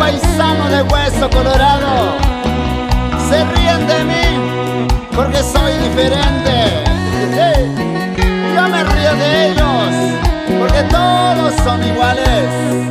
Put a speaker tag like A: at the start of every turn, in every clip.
A: paisano de hueso colorado se ríen de mí porque soy diferente. Yo me río de ellos porque todos son iguales.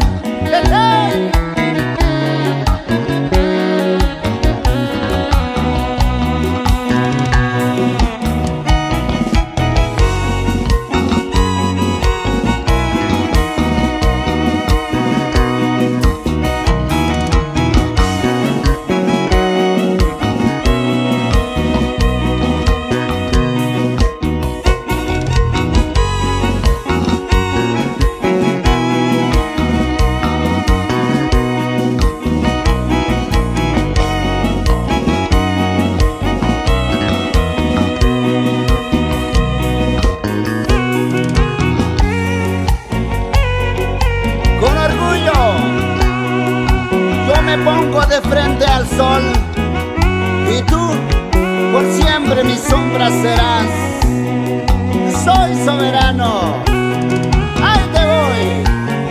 A: Me pongo de frente al sol y tú por siempre mi sombra serás. Soy soberano, ahí te voy.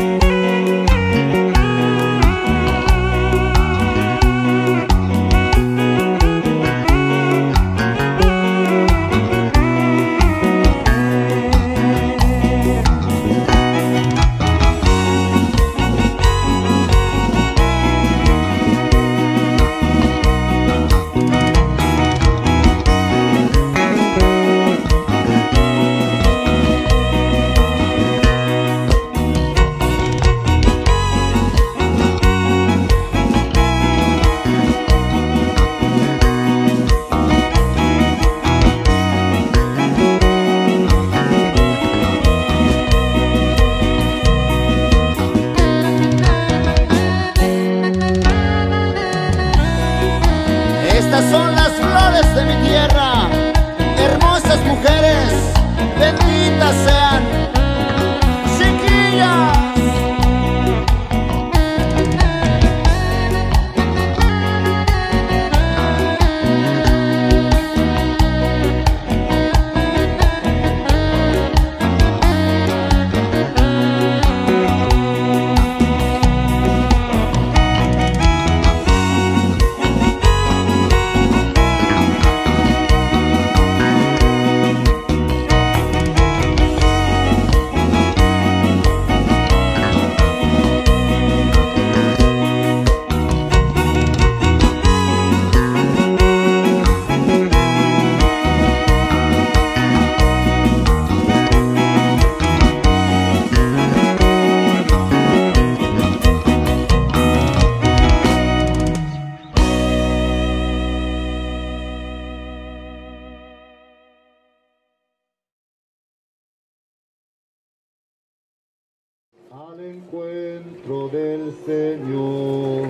A: Estas son las flores de mi tierra, hermosas mujeres, benditas sean, chiquillas.
B: Al encuentro del Señor,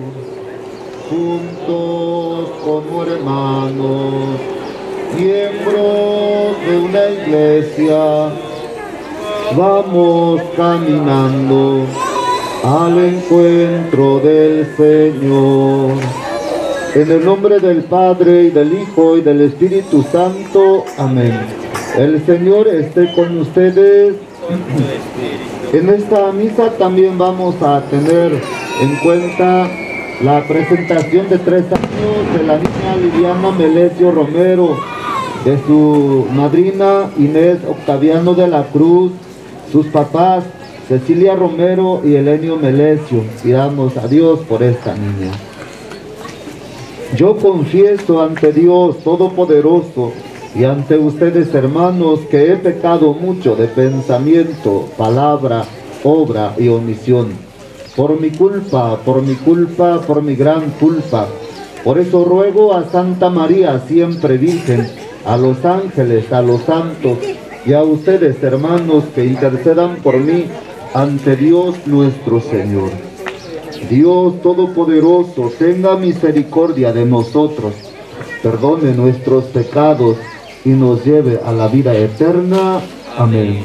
B: juntos como hermanos, miembros de una iglesia, vamos caminando al encuentro del Señor. En el nombre del Padre, y del Hijo, y del Espíritu Santo. Amén. El Señor esté con ustedes. En esta misa también vamos a tener en cuenta la presentación de 3 años de la niña Liliana Melesio Romero, de su madrina Inés Octaviano de la Cruz, sus papás Cecilia Romero y Elenio Melesio. Pidamos a Dios por esta niña. Yo confieso ante Dios Todopoderoso y ante ustedes, hermanos, que he pecado mucho de pensamiento, palabra, obra y omisión. Por mi culpa, por mi gran culpa. Por eso ruego a Santa María, siempre Virgen, a los ángeles, a los santos y a ustedes, hermanos, que intercedan por mí ante Dios nuestro Señor. Dios Todopoderoso, tenga misericordia de nosotros, perdone nuestros pecados y nos lleve a la vida eterna. Amén.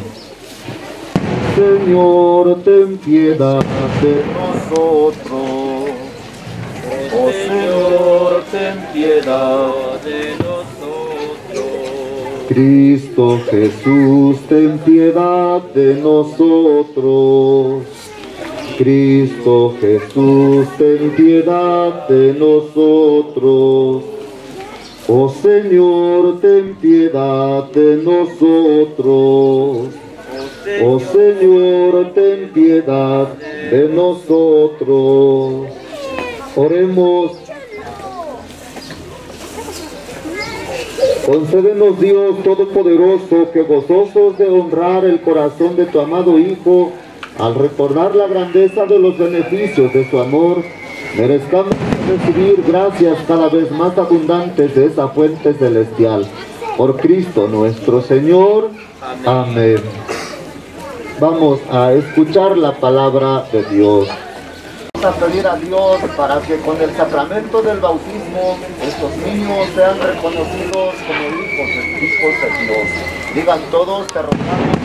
B: Señor, ten piedad de nosotros. Oh Señor, ten piedad de nosotros. Cristo Jesús, ten piedad de nosotros. Cristo Jesús, ten piedad de nosotros. Oh Señor, ten piedad de nosotros. Oh Señor, ten piedad de nosotros. Oremos. Concédenos, Dios Todopoderoso, que gozosos de honrar el corazón de tu amado Hijo, al recordar la grandeza de los beneficios de su amor, merezcamos recibir gracias cada vez más abundantes de esa fuente celestial. Por Cristo nuestro Señor. Amén. Vamos a escuchar la palabra de Dios. Vamos a pedir a Dios para que con el sacramento del bautismo estos niños sean reconocidos como hijos de Dios. Digan todos, te rogamos.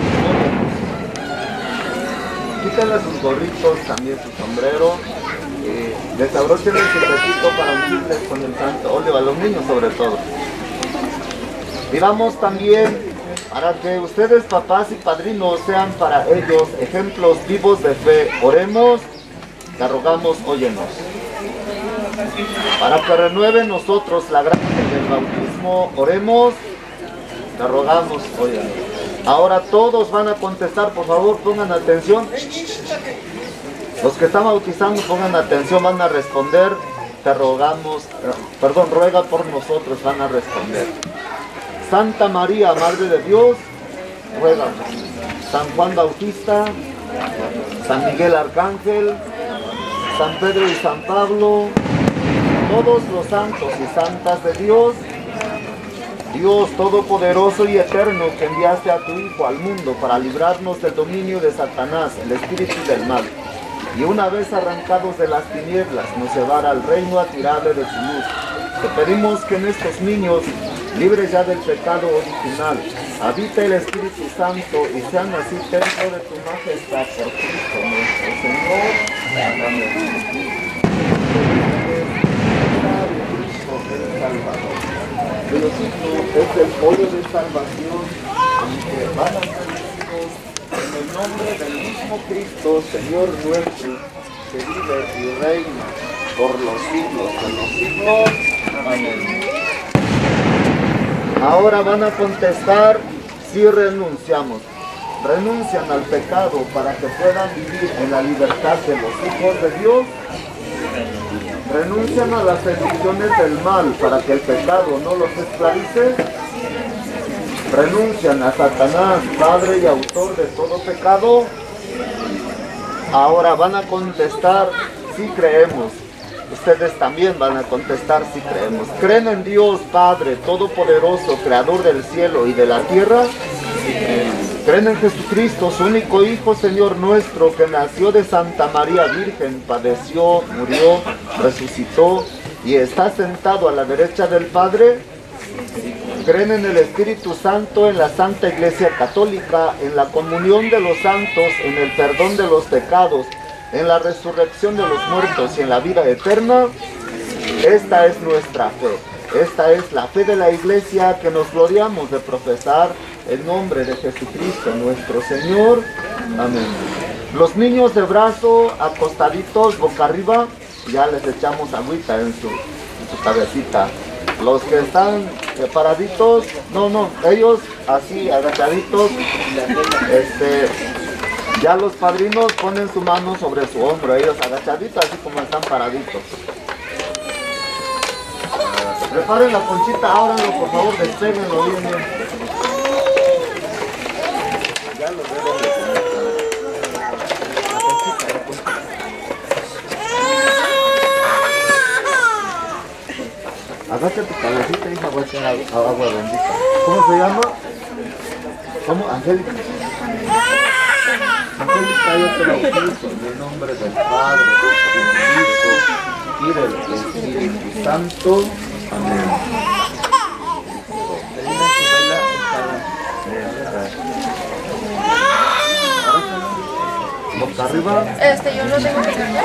B: Quítenle sus gorritos, también su sombrero. Desabrochenle su petito para ungirles con el santo óleo a los niños sobre todo. Y vamos también para que ustedes, papás y padrinos, sean para ellos ejemplos vivos de fe. Oremos. Te rogamos, óyenos. Para que renueve nosotros la gracia del bautismo, oremos. Te rogamos, óyenos. Ahora todos van a contestar, por favor, pongan atención. Los que están bautizando, pongan atención, van a responder. Te rogamos, ruega por nosotros, van a responder. Santa María, Madre de Dios, ruega. San Juan Bautista, San Miguel Arcángel, San Pedro y San Pablo, todos los santos y santas de Dios, Dios Todopoderoso y Eterno, que enviaste a tu Hijo al mundo para librarnos del dominio de Satanás, el espíritu del mal, y una vez arrancados de las tinieblas, nos llevara al reino admirable de su luz. Te pedimos que en estos niños, libres ya del pecado original, habite el Espíritu Santo y sean así templo de tu majestad por Cristo nuestro Señor. Amén. Diosito es el pollo de salvación, que van a ser hijos en el nombre del mismo Cristo, Señor nuestro, que vive y reina por los siglos de los siglos. Amén. Ahora van a contestar si renunciamos. Renuncian al pecado para que puedan vivir en la libertad de los hijos de Dios. Renuncian a las seducciones del mal para que el pecado no los esclavice. Renuncian a Satanás, padre y autor de todo pecado. Ahora van a contestar si creemos. Ustedes también van a contestar si creemos. ¿Creen en Dios Padre Todopoderoso, Creador del cielo y de la tierra? ¿Creen en Jesucristo, su único Hijo, Señor nuestro, que nació de Santa María Virgen, padeció, murió, resucitó y está sentado a la derecha del Padre? ¿Creen en el Espíritu Santo, en la Santa Iglesia Católica, en la comunión de los santos, en el perdón de los pecados, en la resurrección de los muertos y en la vida eterna? Esta es nuestra fe. Esta es la fe de la Iglesia que nos gloriamos de profesar en nombre de Jesucristo nuestro Señor. Amén. Los niños de brazo acostaditos boca arriba, ya les echamos agüita en su cabecita. Los que están paraditos, ellos así agachaditos, ya los padrinos ponen su mano sobre su hombro, ellos agachaditos, así como están paraditos. Preparen la conchita, ábranlo, por favor, despeguenlo bien. Ya lo deben de poner. Agacha tu cabecita, hija, voy a echar agua bendita. ¿Cómo se llama? ¿Cómo? Angélica. Angélica, yo te bautizo en el nombre del Padre, del Hijo y del Espíritu Santo. Amén. Boca arriba.
C: Yo lo tengo que cambiar.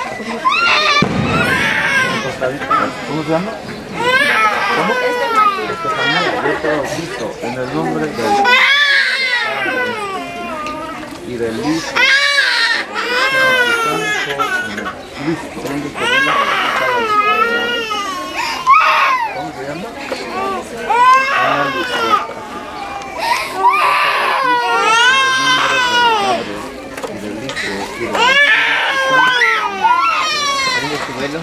B: ¿Cómo se llama? ¿Cómo? Estefanía, yo te bautizo en el nombre del Padre y del Hijo y del Espíritu Santo. Listo. ¿Cómo se llama? Listo. En el nombre del Padre y del Hijo y del Espíritu Santo. ¿Cómo es tu velo?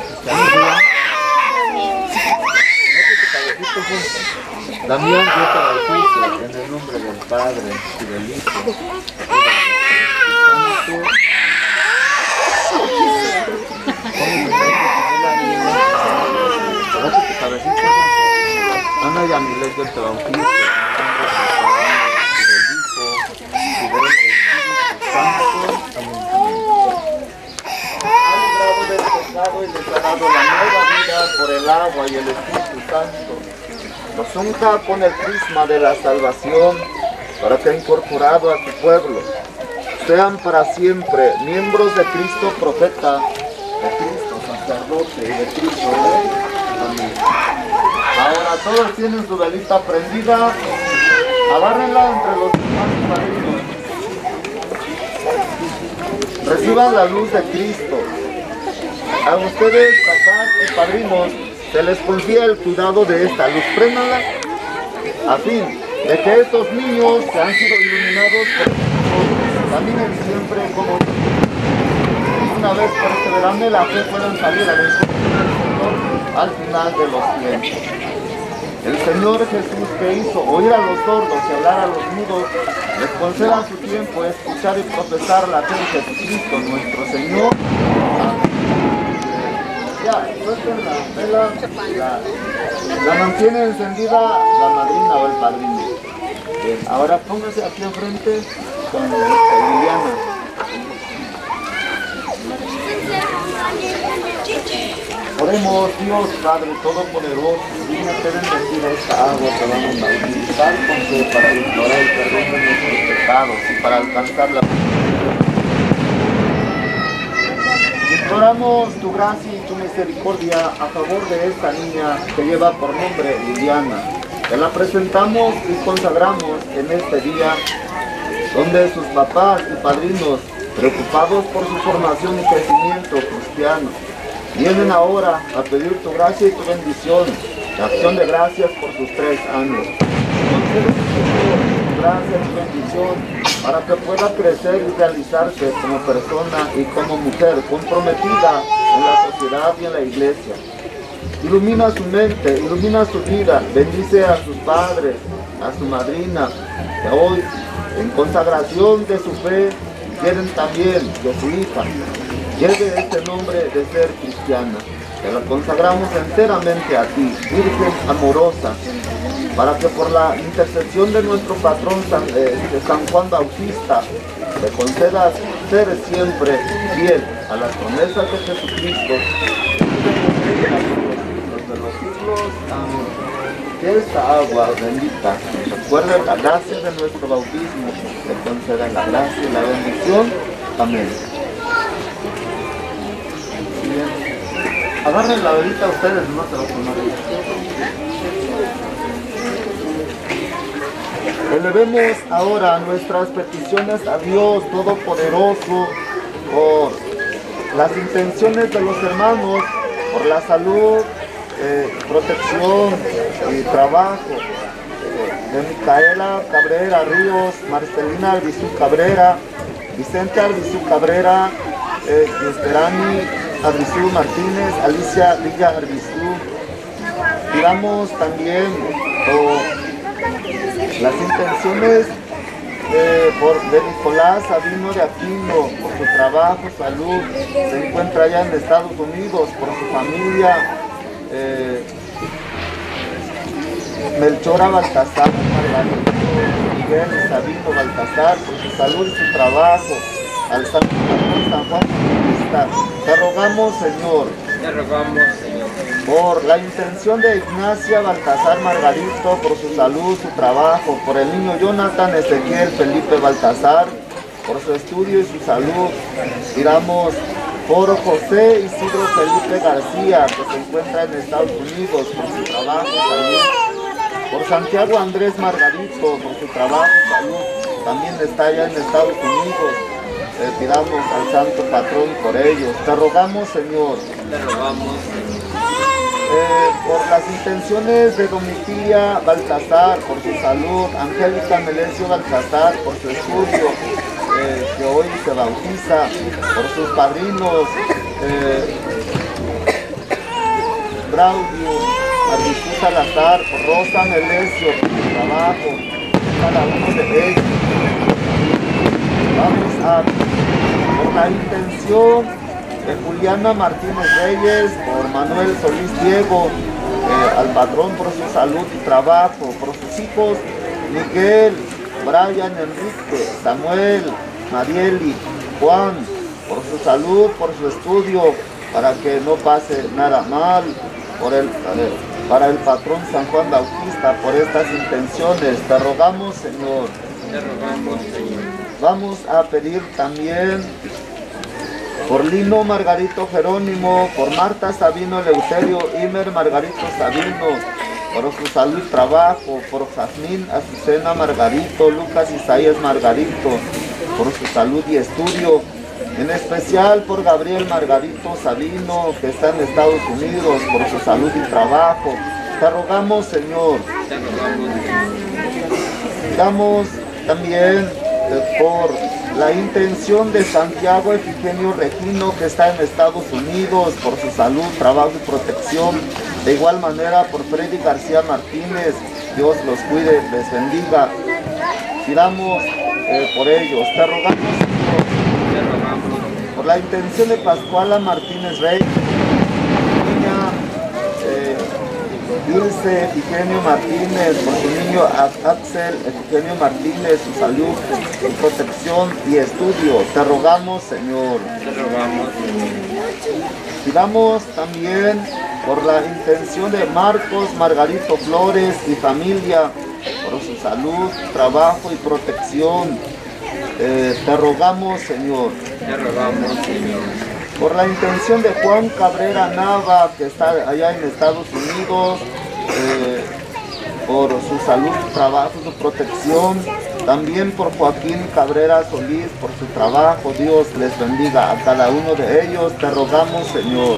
B: Damián, yo te bautizo en el nombre del Padre y del Hijo y del Espíritu Santo. Ana y Amilet, yo te bautizo en el nombre del Padre y del Hijo y del Espíritu Santo. Han librado del pecado y les ha dado la nueva vida por el agua y el Espíritu Santo. Los unja con el crisma de la salvación para que, incorporado a tu pueblo, sean para siempre miembros de Cristo profeta, de Cristo sacerdote y de Cristo rey. Amén. Ahora todos tienen su velita prendida, agárrenla entre los hermanos padrinos. Reciban la luz de Cristo. A ustedes, papás y padrinos, se les confía el cuidado de esta luz. Préndanla a fin de que estos niños que han sido iluminados por Cristo caminen siempre como una vez perseverando en la fe puedan salir al encuentro del Señor al final de los tiempos. El Señor Jesús, que hizo oír a los sordos y hablar a los mudos, les conceda su tiempo escuchar y profesar la fe en Jesucristo nuestro Señor. Ya, suelten la vela, la mantiene encendida la madrina o el padrino. Bien, ahora póngase aquí enfrente con Liliana. Oremos, Dios Padre Todopoderoso, dígnate bendecir esta agua que vamos a utilizar con fe para ignorar el perdón de nuestros pecados y para alcanzar la... Imploramos tu gracia y tu misericordia a favor de esta niña que lleva por nombre Liliana. Te la presentamos y consagramos en este día, donde sus papás y padrinos, preocupados por su formación y crecimiento cristiano, vienen ahora a pedir tu gracia y tu bendición, de acción de gracias por sus 3 años. Concede tu gracia y tu bendición para que pueda crecer y realizarse como persona y como mujer comprometida en la sociedad y en la iglesia. Ilumina su mente, ilumina su vida, bendice a sus padres, a su madrina, que hoy, en consagración de su fe, quieren también de su hija. Lleve este nombre de ser cristiana. Te la consagramos enteramente a ti, Virgen amorosa, para que por la intercesión de nuestro patrón San Juan Bautista, le concedas ser siempre fiel a las promesas de Jesucristo. De los siglos. Amén. Que esta agua bendita recuerde la gracia de nuestro bautismo, le conceda la gracia y la bendición. Amén. Bien. Agarren la velita ustedes, no se lo pongan. Elevemos ahora nuestras peticiones a Dios Todopoderoso por las intenciones de los hermanos, por la salud, protección y trabajo de Micaela Cabrera Ríos, Marcelina Albizú Cabrera, Vicente Albizú Cabrera, Esperani Albizú Martínez, Alicia Villa Albizú. Pidamos también las intenciones de Nicolás Sabino de Aquino, por su trabajo, salud, se encuentra allá en Estados Unidos, por su familia, Melchora Baltasar, Margarito, Miguel Sabino Baltasar, por su salud y su trabajo, al San Juan Bautista. Te rogamos, Señor, por la intención de Ignacia Baltasar Margarito, por su salud, su trabajo, por el niño Jonathan Ezequiel Felipe Baltasar, por su estudio y su salud. Pidamos por José Isidro Felipe García, que se encuentra en Estados Unidos, por su trabajo, salud por Santiago Andrés Margarito, por su trabajo, salud, también está allá en Estados Unidos. Pidamos al Santo Patrón por ellos. Te rogamos, Señor.
C: Te rogamos.
B: Por las intenciones de Domitila Baltasar, por su salud, Angélica Melesio Baltasar, por su estudio, que hoy se bautiza, por sus padrinos, Braulio, Arbizu Salazar, por Rosa Melesio, por su trabajo, cada uno de ellos. Vamos a, por la intención de Juliana Martínez Reyes, por Manuel Solís Diego, al patrón por su salud y trabajo, por sus hijos Miguel, Brian, Enrique, Samuel, Marieli, Juan, por su salud, por su estudio, para que no pase nada mal, para el patrón San Juan Bautista, por estas intenciones, te rogamos, Señor.
C: Te rogamos, Señor.
B: Vamos a pedir también por Lino Margarito Jerónimo, por Marta Sabino Eleuterio, Imer Margarito Sabino, por su salud y trabajo, por Jazmín Azucena Margarito, Lucas Isaías Margarito, por su salud y estudio, en especial por Gabriel Margarito Sabino, que está en Estados Unidos, por su salud y trabajo. Te rogamos, Señor.
C: Te rogamos, Señor.
B: Damos también por la intención de Santiago Efigenio Regino, que está en Estados Unidos, por su salud, trabajo y protección. De igual manera por Freddy García Martínez, Dios los cuide, les bendiga. Pidamos por ellos. Te rogamos, Señor,
C: Te rogamos.
B: por la intención de Pascuala Martínez Rey, niña Ilse Efigenio Martínez, por su niño Axel Efigenio Martínez, su salud, su protección y estudio. Te rogamos, Señor.
C: Te rogamos.
B: Pidamos también por la intención de Marcos Margarito Flores y familia, por su salud, trabajo y protección. Te rogamos, Señor.
C: Te rogamos, Señor.
B: Por la intención de Juan Cabrera Nava, que está allá en Estados Unidos, por su salud, su trabajo, su protección. También por Joaquín Cabrera Solís, por su trabajo. Dios les bendiga a cada uno de ellos. Te rogamos, Señor.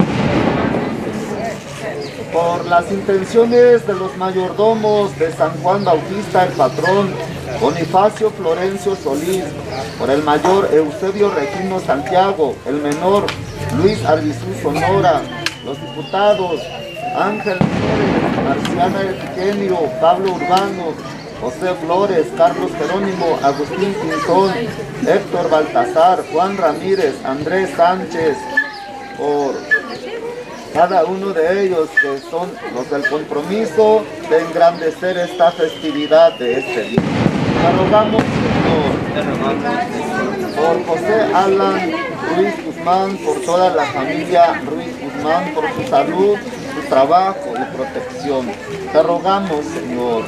B: Por las intenciones de los mayordomos de San Juan Bautista, el patrón Bonifacio Florencio Solís, por el mayor Eusebio Regino Santiago, el menor Luis Arbizu Sonora, los diputados Ángel Flores, Marciana Efigenio, Pablo Urbano, José Flores, Carlos Jerónimo, Agustín Pinzón, Héctor Baltasar, Juan Ramírez, Andrés Sánchez, por cada uno de ellos que son los del compromiso de engrandecer esta festividad de este día. Te rogamos, Señor.
C: Te rogamos, Señor.
B: Por José Alan Ruiz Guzmán, por toda la familia Ruiz Guzmán, por su salud, su trabajo y protección. Te rogamos, Señor.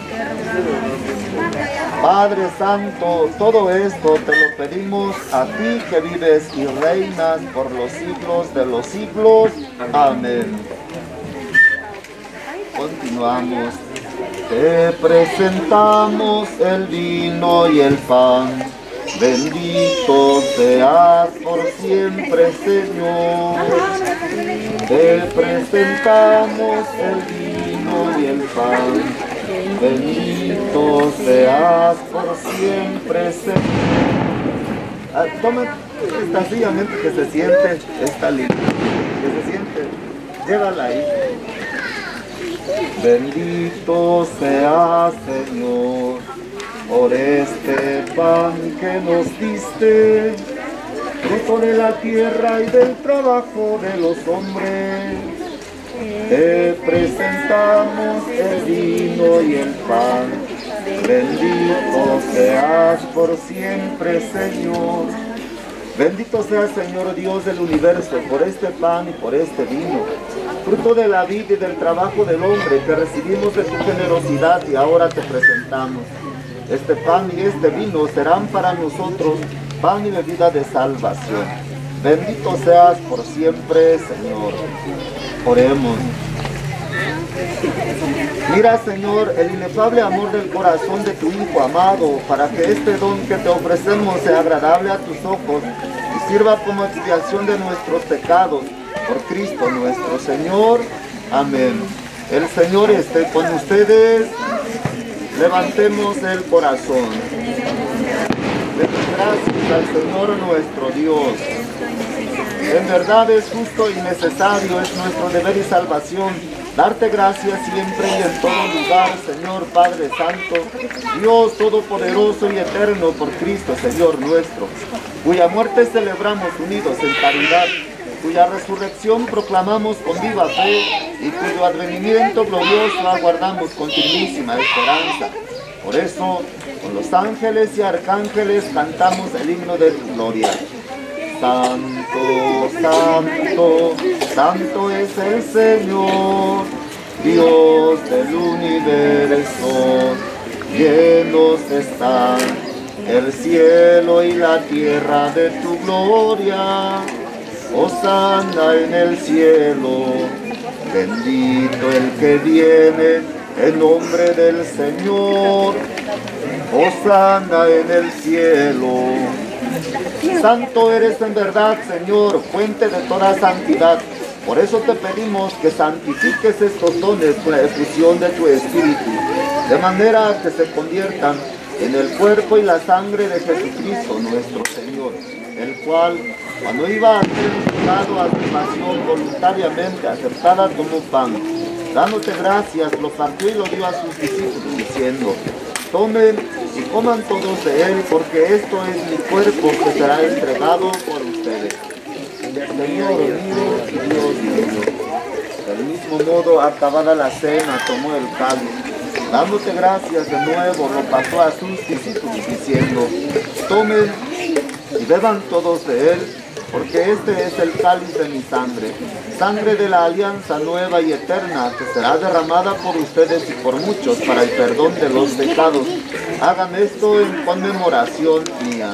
B: Padre Santo, todo esto te lo pedimos a ti que vives y reinas por los siglos de los siglos. Amén. Continuamos. Te presentamos el vino y el pan. Bendito seas por siempre, Señor. Te presentamos el vino y el pan. Bendito seas por siempre, Señor. Toma esta silla, que se siente, esta linda, que se siente, llévala ahí. Bendito seas, Señor, por este pan que nos diste, fruto de la tierra y del trabajo de los hombres. Te presentamos el vino y el pan. Bendito seas por siempre, Señor. Bendito seas, Señor Dios del universo, por este pan y por este vino, fruto de la vida y del trabajo del hombre que recibimos de tu generosidad y ahora te presentamos. Este pan y este vino serán para nosotros pan y bebida de salvación. Bendito seas por siempre, Señor. Oremos. Mira, Señor, el inefable amor del corazón de tu Hijo amado, para que este don que te ofrecemos sea agradable a tus ojos y sirva como expiación de nuestros pecados, por Cristo nuestro Señor. Amén. El Señor esté con ustedes. Levantemos el corazón. Demos gracias al Señor nuestro Dios. En verdad es justo y necesario, es nuestro deber y salvación, darte gracias siempre y en todo lugar, Señor Padre Santo, Dios Todopoderoso y Eterno, por Cristo, Señor nuestro, cuya muerte celebramos unidos en caridad, cuya resurrección proclamamos con viva fe y cuyo advenimiento glorioso aguardamos con firmísima esperanza. Por eso, con los ángeles y arcángeles cantamos el himno de tu gloria. Santo, santo, santo es el Señor, Dios del universo. Llenos están el cielo y la tierra de tu gloria. Hosana en el cielo, bendito el que viene en nombre del Señor. Hosana en el cielo. Santo eres en verdad, Señor, fuente de toda santidad. Por eso te pedimos que santifiques estos dones con la efusión de tu Espíritu, de manera que se conviertan en el cuerpo y la sangre de Jesucristo nuestro Señor, el cual, cuando iba a ser entregado a su pasión voluntariamente aceptada, tomó pan, dándote gracias, lo partió y lo dio a sus discípulos, diciendo: tomen y coman todos de él, porque esto es mi cuerpo que será entregado por ustedes. Señor mío y Dios mío. Del mismo modo, acabada la cena, tomó el cáliz, dándote gracias de nuevo, lo pasó a sus discípulos, diciendo: tomen y beban todos de él, porque este es el cáliz de mi sangre, sangre de la alianza nueva y eterna, que será derramada por ustedes y por muchos para el perdón de los pecados. Hagan esto en conmemoración mía.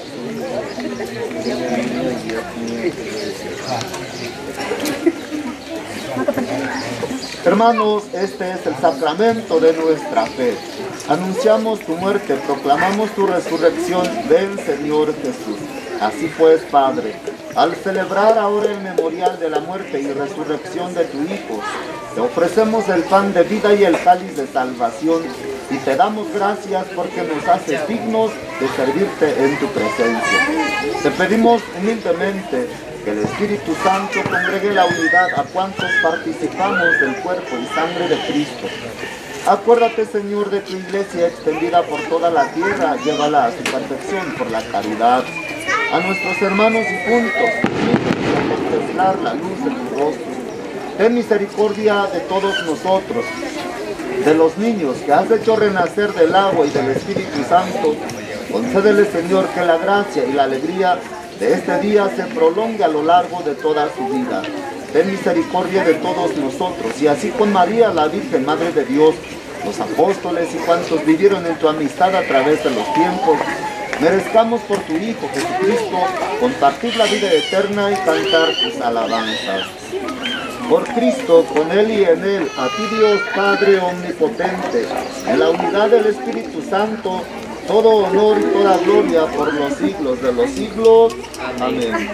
B: Hermanos, este es el sacramento de nuestra fe. Anunciamos tu muerte, proclamamos tu resurrección. Ven, Señor Jesús. Así pues, Padre, al celebrar ahora el memorial de la muerte y resurrección de tu Hijo, te ofrecemos el pan de vida y el cáliz de salvación, y te damos gracias porque nos haces dignos de servirte en tu presencia. Te pedimos humildemente que el Espíritu Santo congregue la unidad a cuantos participamos del cuerpo y sangre de Cristo. Acuérdate, Señor, de tu iglesia extendida por toda la tierra, llévala a su perfección por la caridad. A nuestros hermanos difuntos, permítenos contemplar la luz de tu rostro. Ten misericordia de todos nosotros, de los niños que has hecho renacer del agua y del Espíritu Santo. Concédele, Señor, que la gracia y la alegría de este día se prolongue a lo largo de toda su vida. Ten misericordia de todos nosotros, y así con María, la Virgen Madre de Dios, los apóstoles y cuantos vivieron en tu amistad a través de los tiempos, merezcamos por tu Hijo Jesucristo compartir la vida eterna y cantar tus alabanzas. Por Cristo, con Él y en Él, a ti Dios Padre omnipotente, en la unidad del Espíritu Santo, todo honor y toda gloria por los siglos de los siglos. Amén.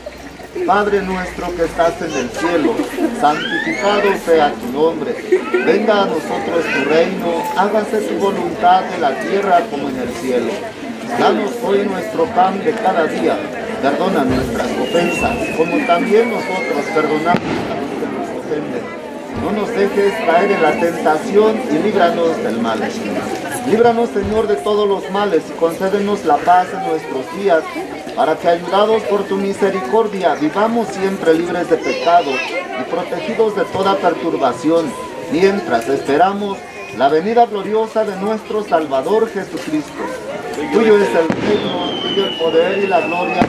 B: Padre nuestro que estás en el cielo, santificado sea tu nombre. Venga a nosotros tu reino, hágase tu voluntad en la tierra como en el cielo. Danos hoy nuestro pan de cada día. Perdona nuestras ofensas, como también nosotros perdonamos a los que nos ofenden. No nos dejes caer en la tentación y líbranos del mal. Líbranos, Señor, de todos los males y concédenos la paz en nuestros días, para que, ayudados por tu misericordia, vivamos siempre libres de pecado y protegidos de toda perturbación, mientras esperamos la venida gloriosa de nuestro Salvador Jesucristo. Tuyo es el reino, tuyo el poder y la gloria.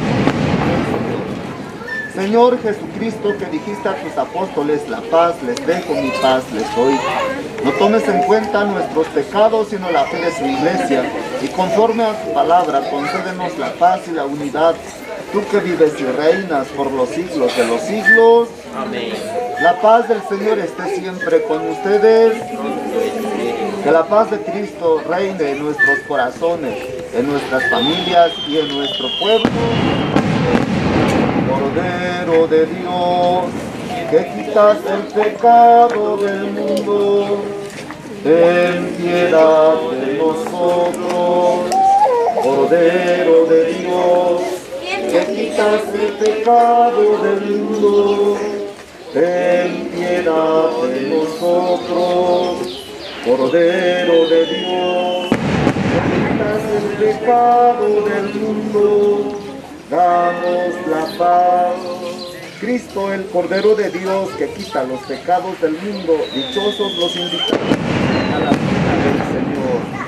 B: Señor Jesucristo, que dijiste a tus apóstoles: la paz les dejo, mi paz les doy. No tomes en cuenta nuestros pecados, sino la fe de su iglesia, y conforme a tu palabra, concédenos la paz y la unidad. Tú que vives y reinas por los siglos de los siglos.
C: Amén.
B: La paz del Señor esté siempre con ustedes. Que la paz de Cristo reine en nuestros corazones, en nuestras familias y en nuestro pueblo. Cordero de Dios, que quitas el pecado del mundo, ten piedad de nosotros. Cordero de Dios, que quitas el pecado del mundo, ten piedad de nosotros. Cordero de Dios, que quitas el pecado del mundo, danos la paz. Cristo, el Cordero de Dios, que quita los pecados del mundo, dichosos los invitados a la cena del Señor.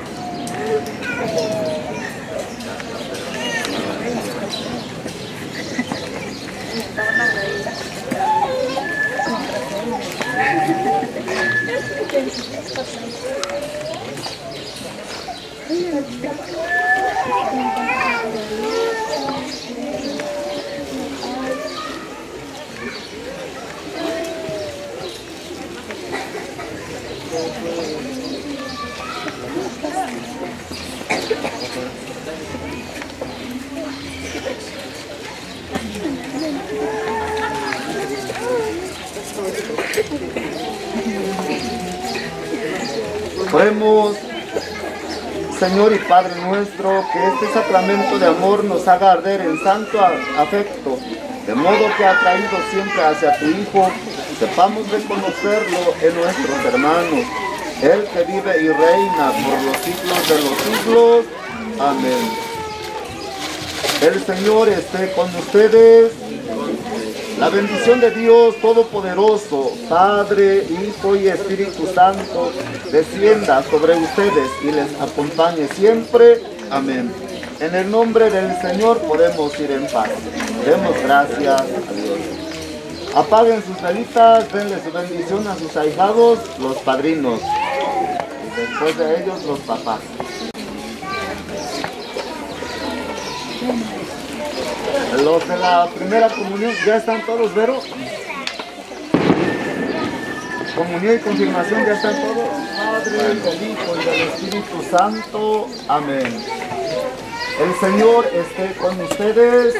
B: Oremos. Señor y Padre nuestro, que este sacramento de amor nos haga arder en santo afecto, de modo que atraído siempre hacia tu Hijo, sepamos reconocerlo en nuestros hermanos, Él que vive y reina por los siglos de los siglos. Amén. El Señor esté con ustedes. La bendición de Dios Todopoderoso, Padre, Hijo y Espíritu Santo, descienda sobre ustedes y les acompañe siempre. Amén. En el nombre del Señor podemos ir en paz. Demos gracias a Dios. Apaguen sus velitas, denle su bendición a sus ahijados, los padrinos. Y después de ellos, los papás. Los de la primera comunión, ¿ya están todos, Vero? Comunión y confirmación, ¿ya están todos? Padre, del Hijo y del Espíritu Santo. Amén. El Señor esté con ustedes.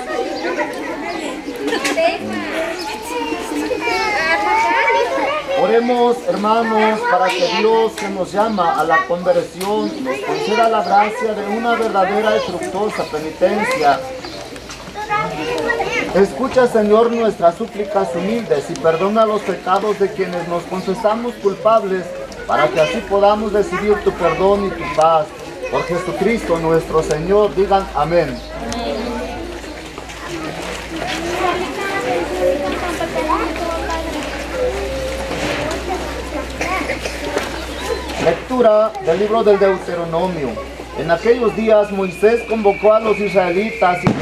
B: Oremos, hermanos, para que Dios, que nos llama a la conversión, nos conceda la gracia de una verdadera y fructuosa penitencia. Escucha, Señor, nuestras súplicas humildes y perdona los pecados de quienes nos confesamos culpables, para que así podamos recibir tu perdón y tu paz. Por Jesucristo nuestro Señor, digan amén. Lectura del libro del Deuteronomio. En aquellos días Moisés convocó a los israelitas y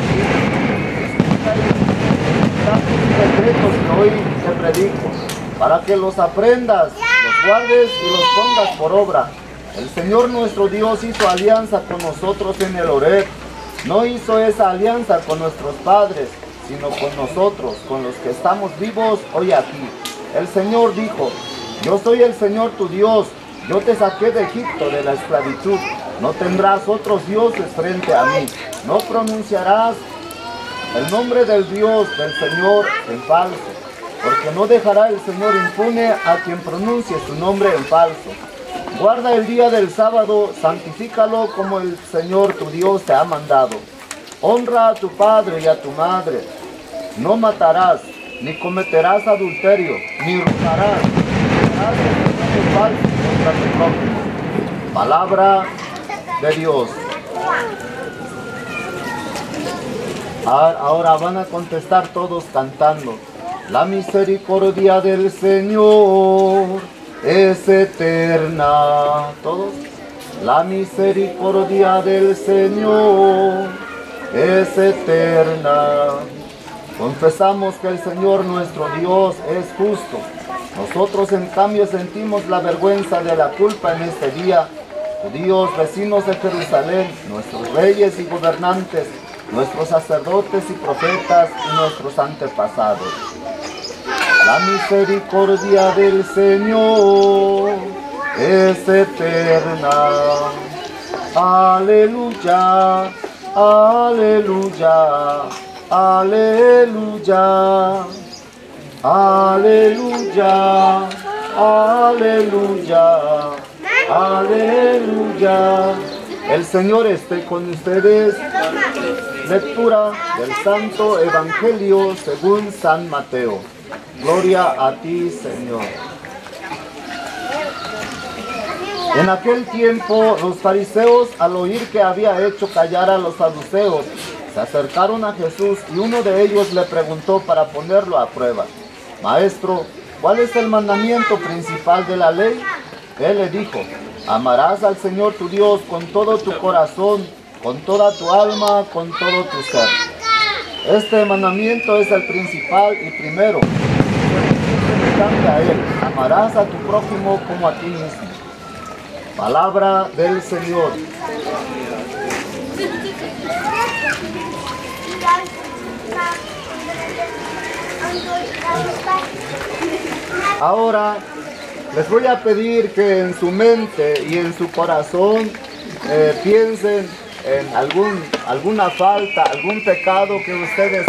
B: decretos que hoy te predico, para que los aprendas, los guardes y los pongas por obra. El Señor nuestro Dios hizo alianza con nosotros en el Horeb. No hizo esa alianza con nuestros padres, sino con nosotros, con los que estamos vivos hoy aquí. El Señor dijo: yo soy el Señor tu Dios, yo te saqué de Egipto, de la esclavitud. No tendrás otros dioses frente a mí. No pronunciarás el nombre del Dios del Señor en falso, porque no dejará el Señor impune a quien pronuncie su nombre en falso. Guarda el día del sábado, santifícalo como el Señor tu Dios te ha mandado. Honra a tu padre y a tu madre. No matarás, ni cometerás adulterio, ni robarás, ni harás testimonio falso contra tu prójimo. Palabra de Dios. Ahora van a contestar todos cantando. La misericordia del Señor es eterna. ¿Todos? La misericordia del Señor es eterna. Confesamos que el Señor nuestro Dios es justo. Nosotros en cambio sentimos la vergüenza de la culpa en este día. Judíos, vecinos de Jerusalén, nuestros reyes y La misericordia del Señor es eterna. Aleluya, aleluya, aleluya, aleluya, aleluya, aleluya. El Señor esté con ustedes. Lectura del Santo Evangelio según San Mateo. Gloria a ti, Señor. En aquel tiempo, los fariseos, al oír que había hecho callar a los saduceos, se acercaron a Jesús y uno de ellos le preguntó para ponerlo a prueba: Maestro, ¿cuál es el mandamiento principal de la ley? Él le dijo: amarás al Señor tu Dios con todo tu corazón, con toda tu alma, con todo tu ser. Este mandamiento es el principal y primero. A él, amarás a tu prójimo como a ti mismo. Palabra del Señor. Ahora les voy a pedir que en su mente y en su corazón piensen en alguna falta, algún pecado que ustedes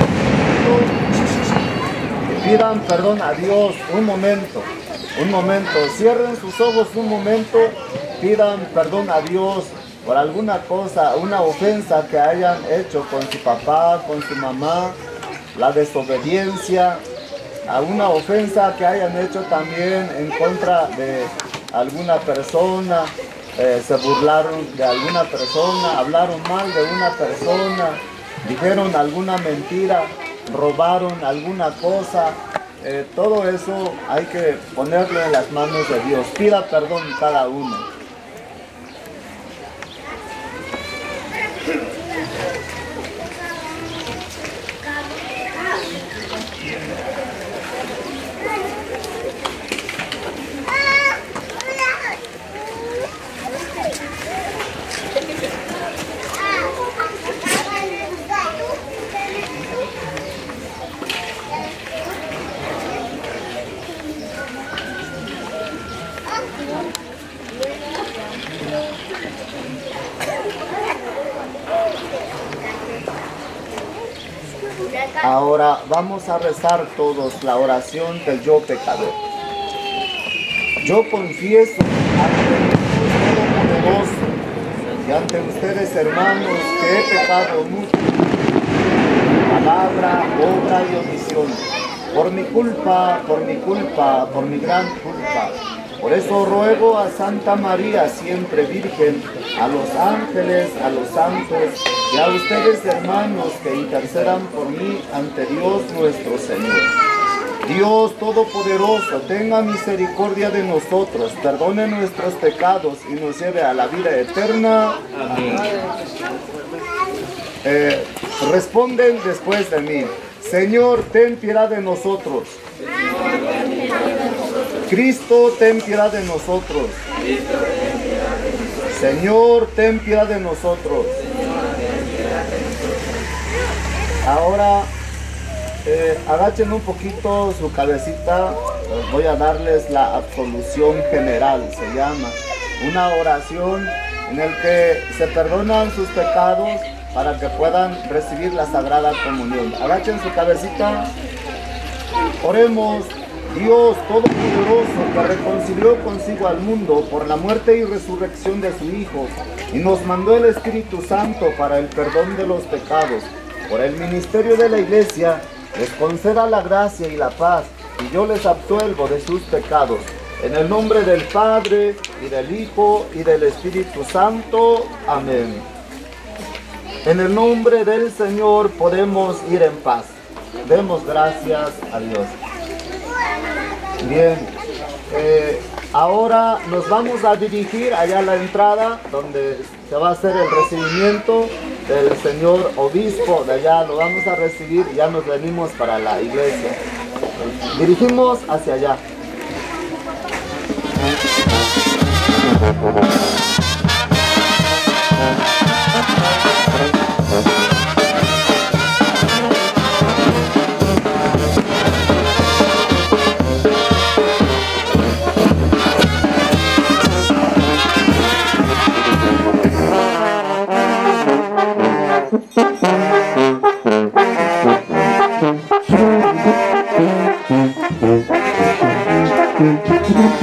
B: pidan perdón a Dios. Un momento, cierren sus ojos un momento, pidan perdón a Dios por alguna cosa, una ofensa que hayan hecho con su papá, con su mamá, la desobediencia, alguna ofensa que hayan hecho también en contra de alguna persona, se burlaron de alguna persona, hablaron mal de una persona, dijeron alguna mentira, robaron alguna cosa. Todo eso hay que ponerlo en las manos de Dios. Pida perdón cada uno. Ahora vamos a rezar todos la oración del yo pecador. Yo confieso ante el Dios Todopoderoso y ante ustedes, hermanos, que he pecado mucho, palabra, obra y omisión, por mi culpa, por mi gran culpa. Por eso ruego a Santa María, siempre Virgen, a los ángeles, a los santos y a ustedes, hermanos, que intercedan por mí ante Dios nuestro Señor. Dios Todopoderoso, tenga misericordia de nosotros, perdone nuestros pecados y nos lleve a la vida eterna. Amén. Responden después de mí: Señor, ten piedad de nosotros. Cristo, ten piedad de nosotros. Señor, ten piedad de nosotros. Ahora agachen un poquito su cabecita. Voy a darles la absolución general. Se llama una oración en la que se perdonan sus pecados para que puedan recibir la Sagrada Comunión. Agachen su cabecita. Oremos. Dios Todopoderoso, que reconcilió consigo al mundo por la muerte y resurrección de su Hijo y nos mandó el Espíritu Santo para el perdón de los pecados, por el ministerio de la Iglesia, les conceda la gracia y la paz, y yo les absuelvo de sus pecados. En el nombre del Padre, y del Hijo, y del Espíritu Santo. Amén. En el nombre del Señor podemos ir en paz. Demos gracias a Dios. Bien, ahora nos vamos a dirigir allá a la entrada donde se va a hacer el recibimiento del señor obispo. De allá lo vamos a recibir y ya nos venimos para la iglesia. Dirigimos hacia allá.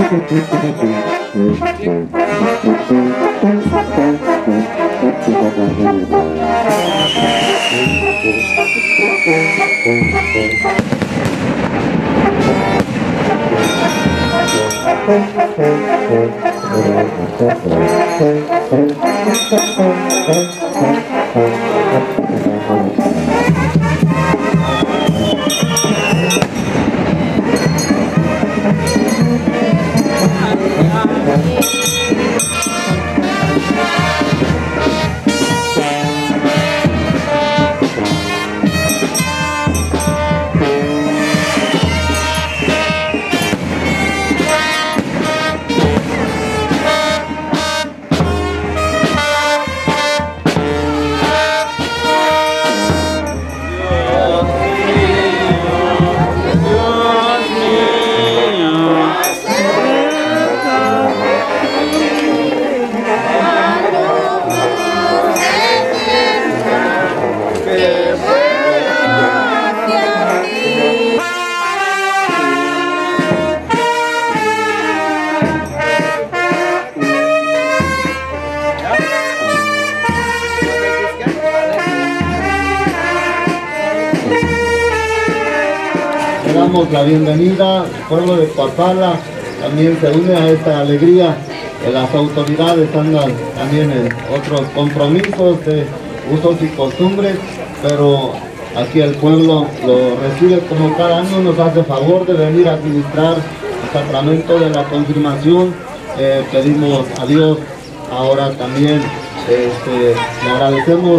B: Damos la bienvenida, el pueblo de Coapala también se une a esta alegría. Las autoridades andan también en otros compromisos de usos y costumbres, pero aquí el pueblo lo recibe como cada año, nos hace favor de venir a administrar el sacramento de la confirmación. Pedimos a Dios ahora también, le agradecemos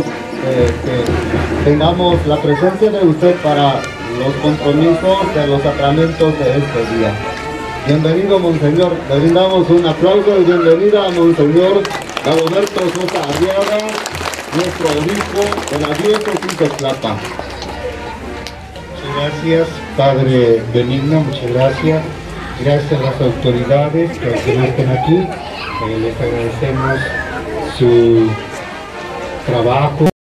B: que tengamos la presencia de usted para los compromisos de los sacramentos de este día. Bienvenido, Monseñor. Le brindamos un aplauso de bienvenida a Monseñor Dagoberto Sosa Arriaga, nuestro obispo de la diócesis de Tlapa.
D: Muchas gracias, Padre Benigno, muchas gracias. Gracias a las autoridades que estén aquí. Les agradecemos su trabajo.